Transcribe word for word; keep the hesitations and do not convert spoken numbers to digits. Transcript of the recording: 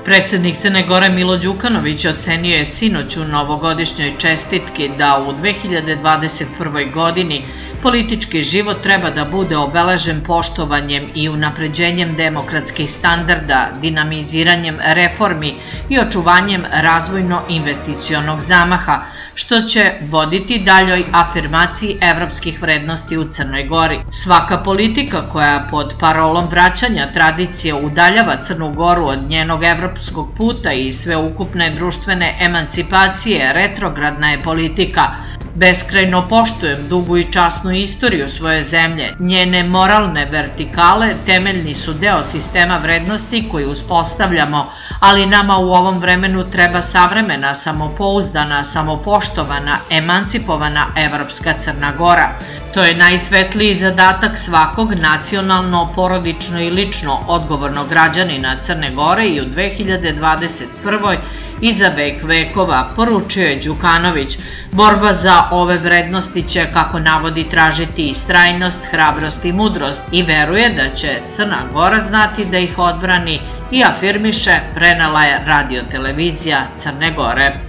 Predsednik Crne Gore Milo Đukanović ocenio je sinoć u novogodišnjoj čestitki da u dve hiljade dvadeset prvoj godini politički život treba da bude obeležen poštovanjem i unapređenjem demokratskih standarda, dinamiziranjem reformi i očuvanjem razvojno-investicionog zamaha, što će voditi daljoj afirmaciji evropskih vrednosti u Crnoj Gori. Svaka politika koja pod parolom vraćanja tradicije udaljava Crnu Goru od njenog evropskog puta i sveukupne društvene emancipacije retrogradna je politika. Beskrajno poštujem dugu i časnu istoriju svoje zemlje. Njene moralne vertikale temeljni su deo sistema vrednosti koji uspostavljamo, ali nama u ovom vremenu treba savremena, samopouzdana, samopoštovana, emancipovana evropska Crna Gora. To je najsvetliji zadatak svakog nacionalno, porodično i lično odgovornog građanina Crne Gore i u dve hiljade dvadeset prvoj i za vek vekova, poručio je Đukanović. Borba za ove vrednosti će, kako navodi, tražiti istrajnost, hrabrost i mudrost i veruje da će Crna Gora znati da ih odbrani i afirmiše, prenela je Radio televizija Crne Gore.